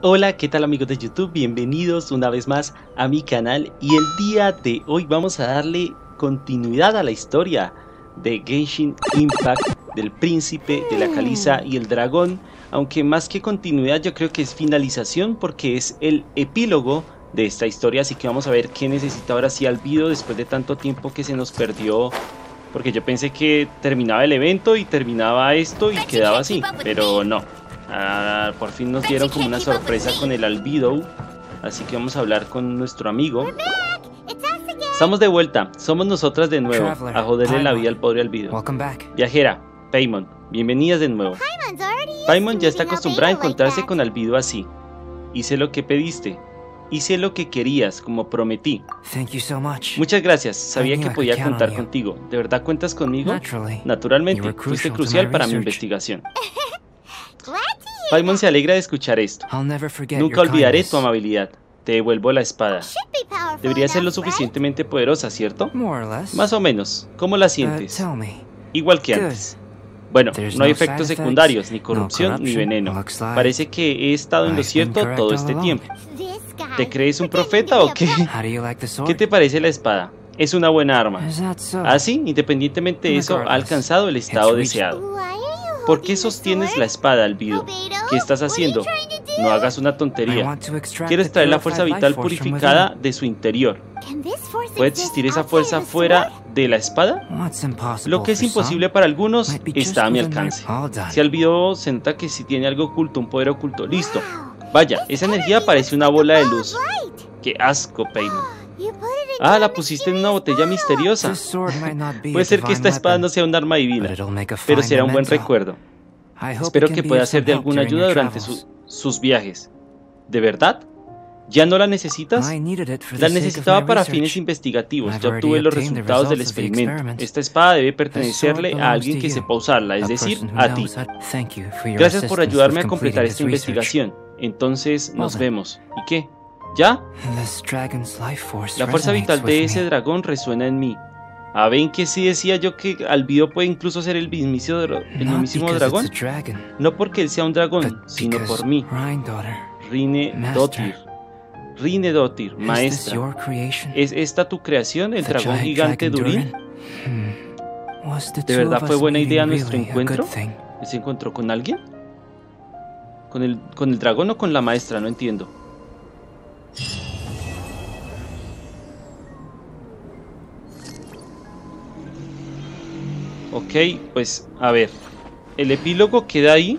Hola, ¿qué tal amigos de YouTube? Bienvenidos una vez más a mi canal y el día de hoy vamos a darle continuidad a la historia de Genshin Impact, del príncipe, de la caliza y el dragón, aunque más que continuidad yo creo que es finalización porque es el epílogo de esta historia, así que vamos a ver qué necesita ahora sí Albedo después de tanto tiempo que se nos perdió, porque yo pensé que terminaba el evento y terminaba esto y quedaba así, pero no. Por fin nos dieron como una sorpresa con el Albedo, así que vamos a hablar con nuestro amigo. Estamos de vuelta, somos nosotras de nuevo, a joderle la vida al pobre Albedo. Viajera, Paimon, bienvenidas de nuevo. Paimon ya está acostumbrada a encontrarse con Albedo así. Hice lo que pediste, hice lo que querías, como prometí. Muchas gracias, sabía que podía contar contigo. ¿De verdad cuentas conmigo? Naturalmente, fuiste crucial para mi investigación. Paimon se alegra de escuchar esto. Nunca olvidaré tu amabilidad. Te devuelvo la espada. Debería ser lo suficientemente poderosa, ¿cierto? Más o menos. ¿Cómo la sientes? Igual que antes. Bueno, no hay efectos secundarios, ni corrupción, ni veneno. Parece que he estado en lo cierto todo este tiempo. ¿Te crees un profeta o qué? ¿Qué te parece la espada? Es una buena arma. Así, independientemente de eso, ha alcanzado el estado deseado. ¿Por qué sostienes la espada, Albedo? ¿Qué estás haciendo? No hagas una tontería. Quiero extraer la fuerza vital purificada de su interior. ¿Puede existir esa fuerza fuera de la espada? Lo que es imposible para algunos está a mi alcance. Si Albedo se nota que si tiene algo oculto, un poder oculto, listo. Vaya, esa energía parece una bola de luz. ¡Qué asco, Paimon! Ah, la pusiste en una botella misteriosa. Puede ser que esta espada no sea un arma divina, pero será un buen recuerdo. Espero que pueda ser de alguna ayuda durante sus viajes. ¿De verdad? ¿Ya no la necesitas? La necesitaba para fines investigativos. Ya obtuve los resultados del experimento. Esta espada debe pertenecerle a alguien que sepa usarla, es decir, a ti. Gracias por ayudarme a completar esta investigación. Entonces, nos vemos. ¿Y qué? ¿Ya? La fuerza vital de ese dragón resuena en mí. ¿Ven que sí decía yo que Albedo puede incluso ser el mismísimo dragón? No porque él sea un dragón, sino por mí. Rine Dottir, maestra. ¿Es esta tu creación, el dragón gigante Durin? ¿De verdad fue buena idea nuestro encuentro? ¿Se encontró con alguien? ¿Con el dragón o con la maestra? No entiendo. Ok, pues a ver, el epílogo queda ahí,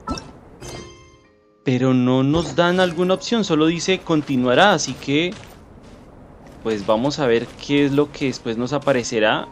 pero no nos dan alguna opción, solo dice continuará, así que pues vamos a ver qué es lo que después nos aparecerá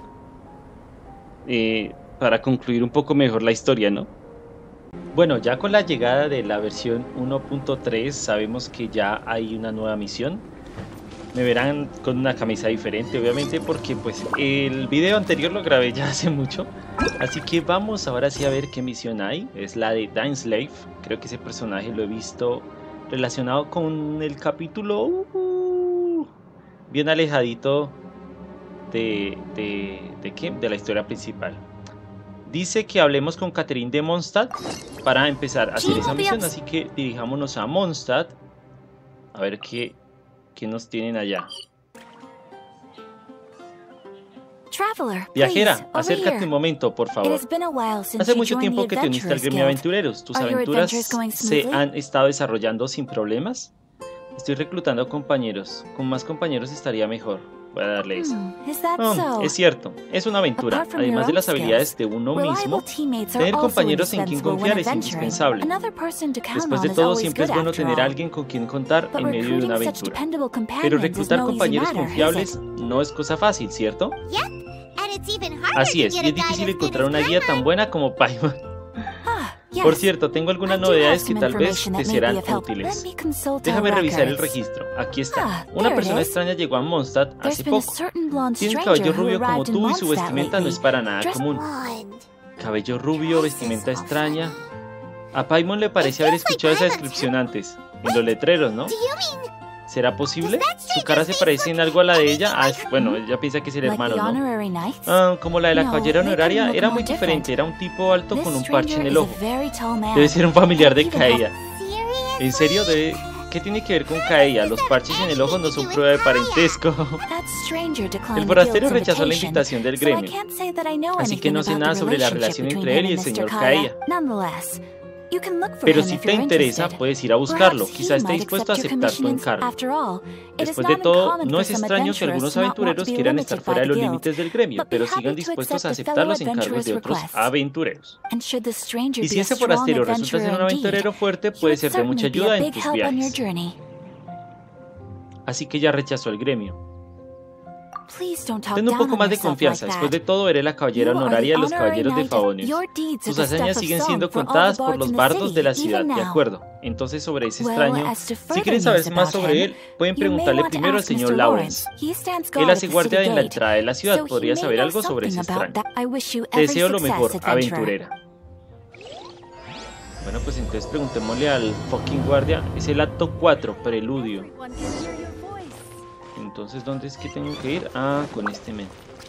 para concluir un poco mejor la historia, ¿no? Bueno, ya con la llegada de la versión 1.3 sabemos que ya hay una nueva misión. Me verán con una camisa diferente, obviamente, porque pues el video anterior lo grabé ya hace mucho. Así que vamos ahora sí a ver qué misión hay. Es la de Dainsleif. Creo que ese personaje lo he visto relacionado con el capítulo bien alejadito de la historia principal. Dice que hablemos con Catherine de Mondstadt para empezar a hacer esa misión, así que dirijámonos a Mondstadt a ver qué nos tienen allá. Viajera, acércate un momento, por favor. Hace mucho tiempo que te uniste al gremio de aventureros. ¿Tus aventuras se han estado desarrollando sin problemas? Estoy reclutando compañeros. Con más compañeros estaría mejor. Voy a darle eso. Es cierto, es una aventura. Además de las habilidades de uno mismo, tener compañeros en quien confiar es indispensable. Después de todo, siempre es bueno tener a alguien con quien contar en medio de una aventura. Pero reclutar compañeros confiables no es cosa fácil, ¿cierto? Así es, y es difícil encontrar una guía tan buena como Paimon. Por cierto, tengo algunas novedades que tal vez te serán útiles. Déjame revisar el registro. Aquí está. Una persona extraña llegó a Mondstadt hace poco. Tiene el cabello rubio como tú y su vestimenta no es para nada común. Cabello rubio, vestimenta extraña. A Paimon le parece haber escuchado esa descripción antes, en los letreros, ¿no? ¿Será posible? ¿Su cara se parece en algo a la de ella? Bueno, ella piensa que es el hermano, ¿no? Como la de la caballera honoraria, era muy diferente. Era un tipo alto con un parche en el ojo. Debe ser un familiar de Kaeya. ¿En serio? ¿Qué tiene que ver con Kaeya? Los parches en el ojo no son prueba de parentesco. El forastero rechazó la invitación del gremio, así que no sé nada sobre la relación entre él y el señor Kaeya. Pero si te interesa, puedes ir a buscarlo. Quizá esté dispuesto a aceptar tu encargo. Después de todo, no es extraño que algunos aventureros quieran estar fuera de los límites del gremio, pero sigan dispuestos a aceptar los encargos de otros aventureros. Y si ese forastero resulta ser un aventurero fuerte, puede ser de mucha ayuda en tus viajes. Así que ya rechazó el gremio. Ten un poco más de confianza. Después de todo, eres la caballera honoraria de los caballeros de Favonius. Tus hazañas siguen siendo contadas por los bardos de la ciudad, ¿de acuerdo? Entonces, sobre ese extraño, si quieren saber más sobre él, pueden preguntarle primero al señor Lawrence. Él hace guardia en la entrada de la ciudad. Podría saber algo sobre ese extraño. Te deseo lo mejor, aventurera. Bueno, pues entonces preguntémosle al fucking guardia. Es el acto 4, preludio. Entonces, ¿dónde es que tengo que ir? Ah, con este men.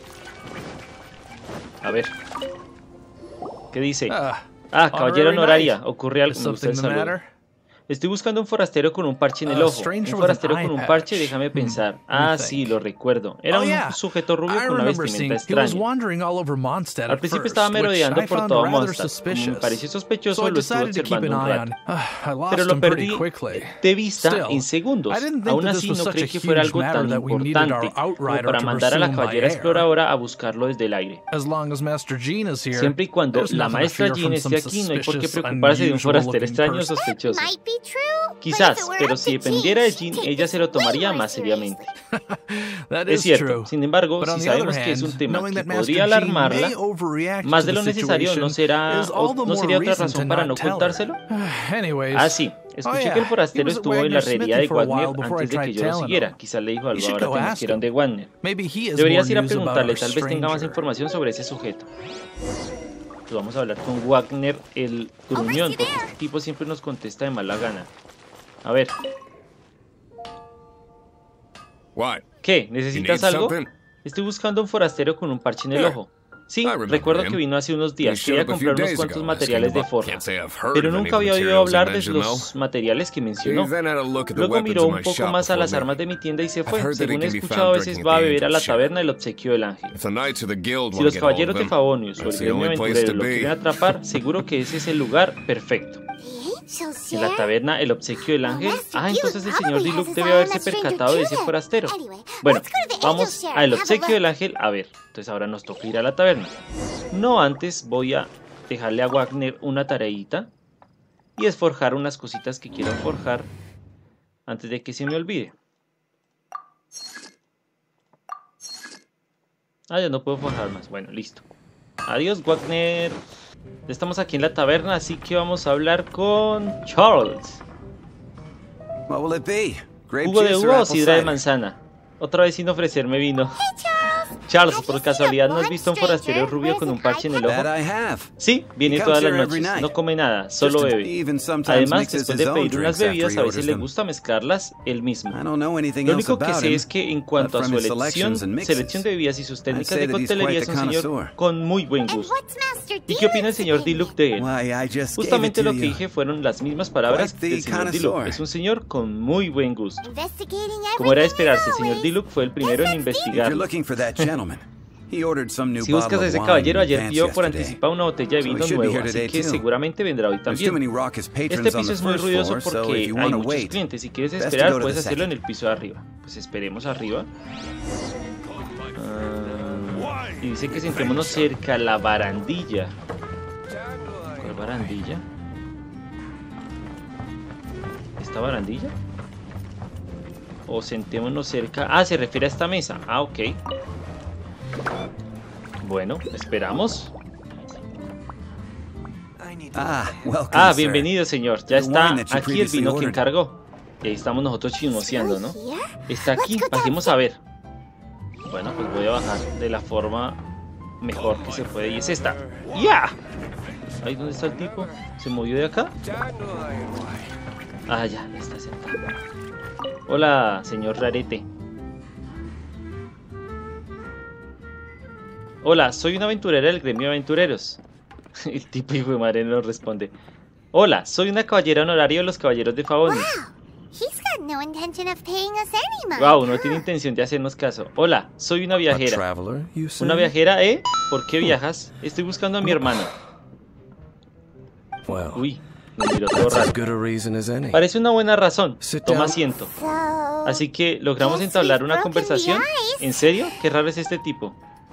A ver. ¿Qué dice? Caballero honoraria. ¿Ocurre algo? Me gusta el saludo. Estoy buscando un forastero con un parche en el ojo. Un forastero con un parche, déjame pensar. Ah, sí, lo recuerdo. Era un sujeto rubio con una vestimenta extraña. Al principio estaba merodeando por todo Mondstadt. Como me pareció sospechoso, lo estuve observando un rato. Pero lo perdí de vista en segundos. Aún así, no creí que fuera algo tan importante como para mandar a la caballera exploradora a buscarlo desde el aire. Siempre y cuando la maestra Jean esté aquí, no hay por qué preocuparse de un forastero extraño o sospechoso. Quizás, pero si dependiera de Jean, ella se lo tomaría más seriamente. Es cierto, sin embargo, si sabemos que es un tema que podría alarmarla, más de lo necesario no sería otra razón para no contárselo. Ah, sí, escuché que el forastero estuvo en la herrería de Wagner antes de que yo lo siguiera. Quizás le dijo algo ahora que nos quieran de Wagner. Deberías ir a preguntarle, tal vez tenga más información sobre ese sujeto. Pues vamos a hablar con Wagner, el gruñón, porque este tipo siempre nos contesta de mala gana. A ver. ¿Qué? ¿Necesitas algo? Estoy buscando un forastero con un parche en el ojo. Sí, recuerdo que vino hace unos días. Quería comprar unos cuantos materiales de forja, pero nunca había oído hablar de los materiales que mencionó. Luego miró un poco más a las armas de mi tienda y se fue. Según he escuchado, a veces va a beber a la taberna El Obsequio del Ángel. Si los caballeros de Favonius o el gremio aventurero lo quieren atrapar, seguro que ese es el lugar perfecto. En la taberna El Obsequio del Ángel. Ah, entonces el señor Diluc debe haberse percatado de ese forastero. Bueno, vamos a El Obsequio del Ángel a ver. Entonces ahora nos toca ir a la taberna. No, antes voy a dejarle a Wagner una tareita y es forjar unas cositas que quiero forjar antes de que se me olvide. Ah, ya no puedo forjar más. Bueno, listo. Adiós, Wagner. Ya estamos aquí en la taberna, así que vamos a hablar con Charles. ¿Jugo de uva o sidra de manzana? Otra vez sin ofrecerme vino. Charles, ¿por casualidad no has visto un forastero rubio con un parche en el ojo? Sí, viene todas las noches, no come nada, solo bebe. Además, después de pedir unas bebidas, a veces le gusta mezclarlas él mismo. Lo único que sé es que en cuanto a su selección de bebidas y sus técnicas de coctelería, es un señor con muy buen gusto. ¿Y qué opina el señor Diluc de él? Justamente lo que dije fueron las mismas palabras del señor Diluc. Es un señor con muy buen gusto. Como era de esperarse, el señor Diluc fue el primero en investigar. Si buscas a ese caballero, ayer pidió por anticipado una botella de vino nuevo, así que seguramente vendrá hoy también. Este piso es muy ruidoso porque hay muchos clientes. Si quieres esperar, puedes hacerlo en el piso de arriba. Pues esperemos arriba. Y dice que sentémonos cerca a la barandilla. ¿Cuál barandilla? ¿Esta barandilla? O sentémonos cerca. Ah, se refiere a esta mesa. Ah, ok. Bueno, esperamos. Bienvenido, señor. Ya está aquí el vino que encargó. Y ahí estamos nosotros chismoseando, ¿no? Está aquí, bajemos a ver. Bueno, pues voy a bajar de la forma mejor que se puede. Y es esta. ¡Ya! Ahí, ¿dónde está el tipo? ¿Se movió de acá? Ah, ya, está sentado. Hola, señor Rarete. Hola, soy una aventurera del gremio de aventureros. El tipo hijo de madre no responde. Hola, soy una caballera honoraria de los caballeros de Favonius. Wow, no tiene intención de hacernos caso. Hola, soy una viajera. ¿Una viajera, eh? ¿Por qué viajas? Estoy buscando a mi hermano. Uy, me miró todo raro. Parece una buena razón. Toma asiento. Así que, ¿logramos entablar una conversación? ¿En serio? Qué raro es este tipo.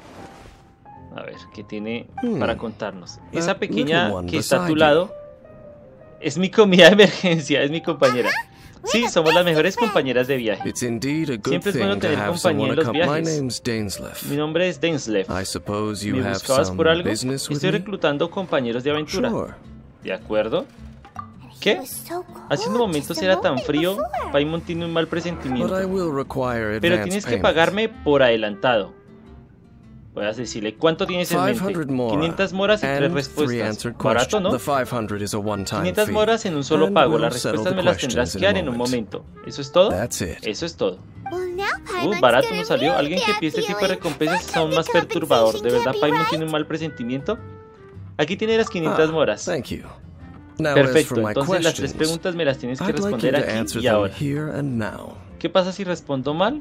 A ver, ¿qué tiene para contarnos? Esa pequeña que está a tu lado es mi comida de emergencia, es mi compañera. Sí, somos las mejores compañeras de viaje. Siempre es bueno tener compañía en los viajes. Mi nombre es Dainsleif. ¿Me buscabas por algo? Estoy reclutando compañeros de aventura. ¿De acuerdo? ¿Qué? Hace unos momentos era tan frío. Paimon tiene un mal presentimiento. Pero tienes que pagarme por adelantado. Puedes decirle, ¿cuánto tienes en mente? 500 moras y 3 respuestas. Barato, ¿no? 500 moras en un solo pago. Las respuestas me las tendrás que dar en un momento. ¿Eso es todo? Eso es todo. Barato nos salió. Alguien que pide este tipo de recompensas es aún más perturbador. ¿De verdad Paimon tiene un mal presentimiento? Aquí tiene las 500 moras. Perfecto, entonces las 3 preguntas me las tienes que responder aquí y ahora. ¿Qué pasa si respondo mal?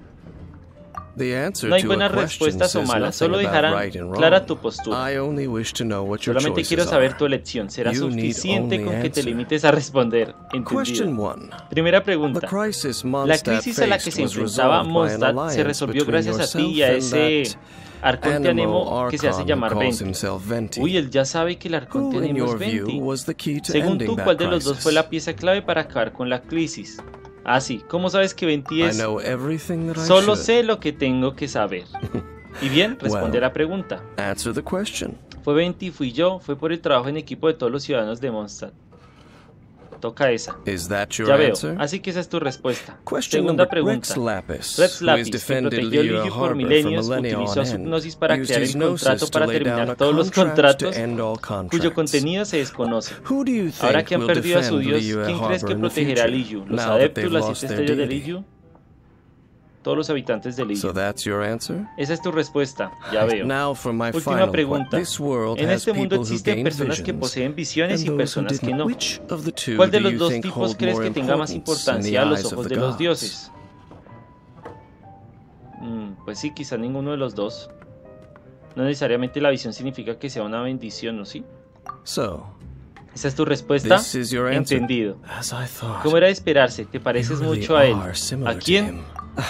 No hay buenas respuestas o malas, solo dejarán clara tu postura. Solamente quiero saber tu elección. ¿Será suficiente con que te limites a responder? Entendido. Primera pregunta. La crisis a la que se enfrentaba Mondstadt se resolvió gracias a ti y a ese Arconte Anemo que se hace llamar Venti. Uy, él ya sabe que el Arconte Anemo es Venti. Según tú, ¿cuál de los dos fue la pieza clave para acabar con la crisis? Ah, sí. ¿Cómo sabes que Venti es? Solo sé lo que tengo que saber. Y bien, responde a la pregunta. Fue Venti, fui yo, fue por el trabajo en equipo de todos los ciudadanos de Mondstadt. Toca esa. Ya veo, así que esa es tu respuesta. Segunda pregunta. Rex Lapis, que protegió a Liyue por milenios, utilizó su hipnosis para crear el contrato para terminar todos los contratos cuyo contenido se desconoce. Ahora que han perdido a su dios, ¿quién crees que protegerá a Liyue? ¿Los adeptos, las 7 estrellas de Liyue? Todos los habitantes de Liyue. Esa es tu respuesta, ya veo. Última pregunta. En este mundo existen personas que poseen visiones y personas que no. ¿Cuál de los dos tipos crees que tenga más importancia a los ojos de los dioses? Pues sí, quizá ninguno de los dos. No necesariamente la visión significa que sea una bendición, ¿no? ¿Sí? ¿Esa es tu respuesta? Entendido. Como era de esperarse, te pareces mucho a él. ¿A quién?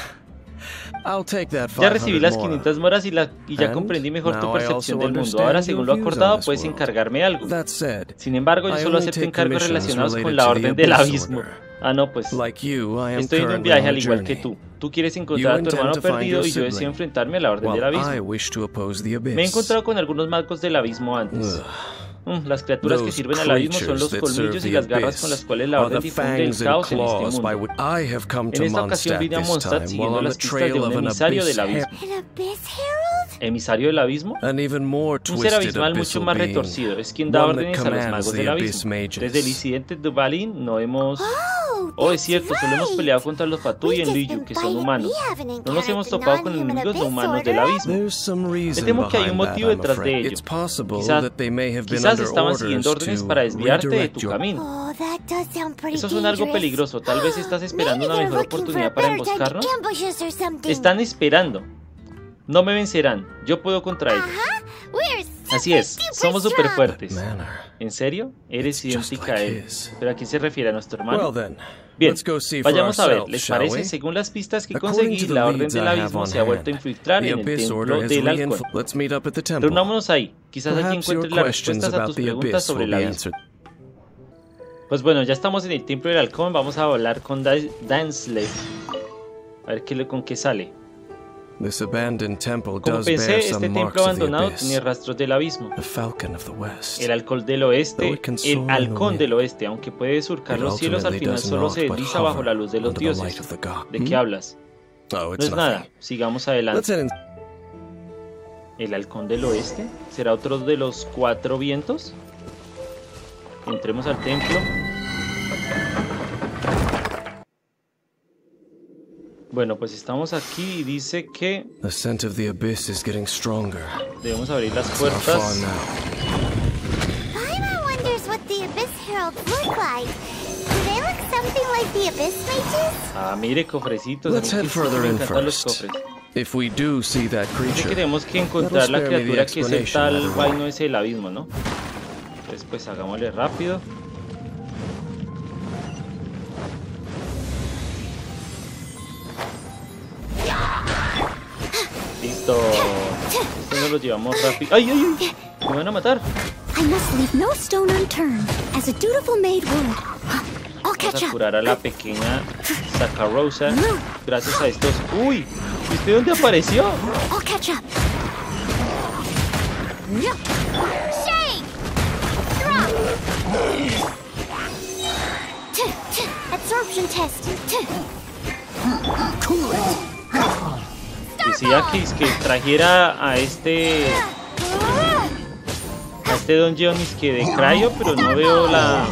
Ya recibí las 500 moras y ya comprendí mejor tu percepción del mundo. Ahora, según lo acordado, puedes encargarme algo. Sin embargo, yo solo acepto encargos relacionados con la Orden del Abismo. Ah, no, pues estoy en un viaje al igual que tú. Tú quieres encontrar a tu hermano perdido y yo deseo enfrentarme a la Orden del Abismo. Me he encontrado con algunos magos del Abismo antes. Las criaturas que sirven al abismo son los colmillos y las garras con las cuales la orden difunde el caos en este mundo. En esta ocasión vine a Mondstadt siguiendo las pistas de un emisario del abismo. ¿Emisario del abismo? Un ser abismal mucho más retorcido. Es quien da órdenes a los magos del abismo. Desde el incidente de Dvalin no hemos... Oh, es cierto, solo hemos peleado contra los Fatui en Liyue, que son humanos. No nos hemos topado con enemigos no humanos del abismo. Me temo que hay un motivo detrás de ello. Quizás estaban siguiendo órdenes para desviarte de tu camino. Eso suena algo peligroso. Tal vez estás esperando una mejor oportunidad para emboscarnos. Están esperando. No me vencerán. Yo puedo contra ellos. Así es, somos súper fuertes. ¿En serio? Eres idéntica a él. ¿Pero a quién se refiere? ¿A nuestro hermano? Bien, vayamos a ver, ¿les parece? Según las pistas que conseguí, la Orden del Abismo se ha vuelto a infiltrar en el Templo del Halcón. Reunámonos ahí. Quizás allí encuentres las respuestas a tus preguntas sobre el abismo. Pues bueno, ya estamos en el Templo del Halcón. Vamos a hablar con Dainsleif. A ver con qué sale. Como pensé, este templo abandonado tiene rastros del abismo. El halcón del oeste, aunque puede surcar los cielos, al final solo se desliza bajo la luz de los dioses. ¿De qué hablas? No es nada, sigamos adelante. ¿El halcón del oeste? ¿Será otro de los 4 vientos? Entremos al templo. Bueno, pues estamos aquí y dice que debemos abrir las puertas. Ah, mire, cofrecitos. Me encantan los cofres. Tenemos que encontrar la criatura que es el tal vaino ese del abismo, ¿no? Entonces pues hagámosle rápido. Listo. Esto nos lo llevamos rápido. ¡Ay, ay, ay! Me van a matar. Vamos a curar a la pequeña Sakarosa gracias a estos. ¡Uy! ¿Usted dónde apareció? Decía que trajera a este dungeon que de Cryo, pero no veo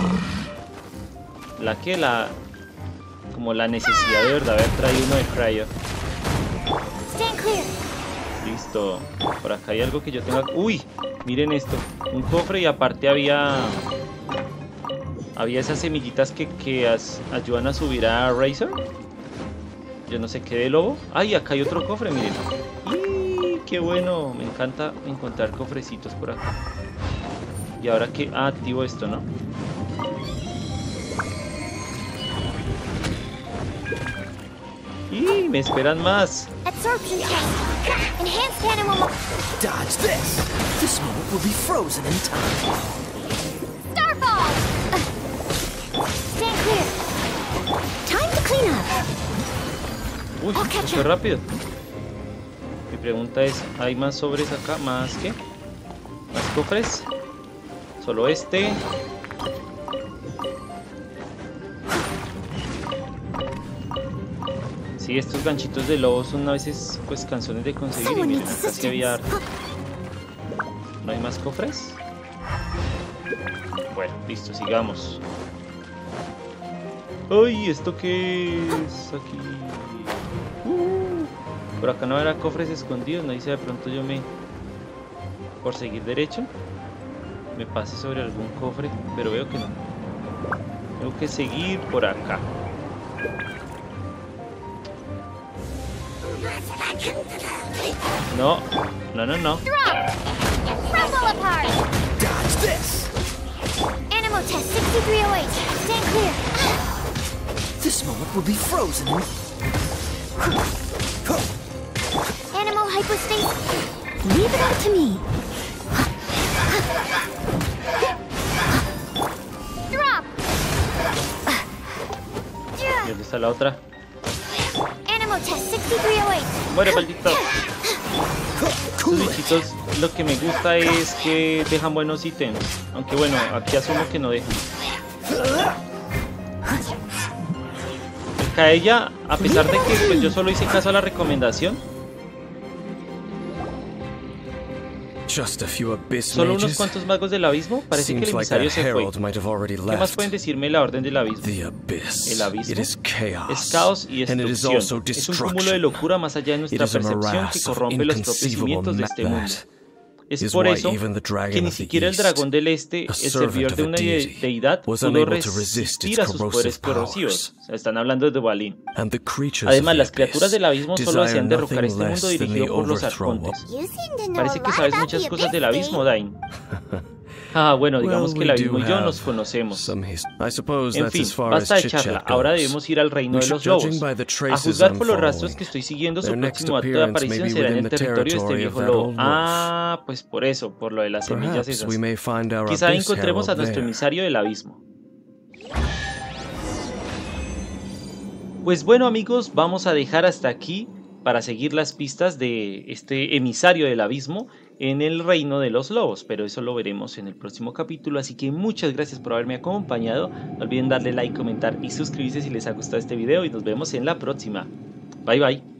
como la necesidad de verdad haber traído uno de Cryo. Listo. Por acá hay algo que yo tenga. Uy, miren esto. Un cofre y aparte había esas semillitas que ayudan a subir a Razor. Yo no sé qué de lobo. Ay, acá hay otro cofre, miren. ¡Y qué bueno! Me encanta encontrar cofrecitos por acá. Y ahora que activo esto, ¿no? ¡Y me esperan más! Dodge this. This moment will be frozen in time. Starfall! Stand clear. Time to clean up. Uy, fue rápido. Mi pregunta es, ¿hay más sobres acá? ¿Más qué? ¿Más cofres? Solo este. Sí, estos ganchitos de lobo son a veces pues canzones de conseguir. Y miren, acá sí había harto. ¿No hay más cofres? Bueno, listo, sigamos. ¡Ay! ¿Esto qué es aquí? Por acá no habrá cofres escondidos. No dice de pronto yo por seguir derecho me pase sobre algún cofre, pero veo que no. Tengo que seguir por acá. No. Dodge this. Animal test 6308. Stand clear. This moment will be frozen. Animal hypostasis. Leave it up to me. Drop. ¿Y dónde está la otra? Animal test 6308. Muere, maldito. Estos bichitos, lo que me gusta es que dejan buenos ítems. Aunque bueno, aquí asumo que no dejan. Ella, a pesar de que pues, yo solo hice caso a la recomendación, solo unos cuantos magos del abismo, parece que el emisario se fue. ¿Qué más pueden decirme la orden del abismo? El abismo es caos y destrucción. Es un cúmulo de locura más allá de nuestra percepción que corrompe los propios cimientos de este mundo. Es por eso que ni siquiera el dragón del este, el servidor de una deidad, pudo resistir a sus poderes corrosivos. O sea, están hablando de Duvalin. Además, las criaturas del abismo solo desean derrocar este mundo dirigido por los arcontes. Parece que sabes muchas cosas del abismo, Dain. Ah, bueno, digamos que el abismo y yo nos conocemos. En fin, basta de charla. Ahora debemos ir al reino de los lobos. A juzgar por los rastros que estoy siguiendo, su próximo acto de aparición será en el territorio de este viejo lobo. Ah, pues por eso, por lo de las semillas esas. Quizá encontremos a nuestro emisario del abismo. Pues bueno, amigos, vamos a dejar hasta aquí para seguir las pistas de este emisario del abismo en el reino de los lobos, pero eso lo veremos en el próximo capítulo, así que muchas gracias por haberme acompañado. No olviden darle like, comentar y suscribirse si les ha gustado este video y nos vemos en la próxima. Bye bye.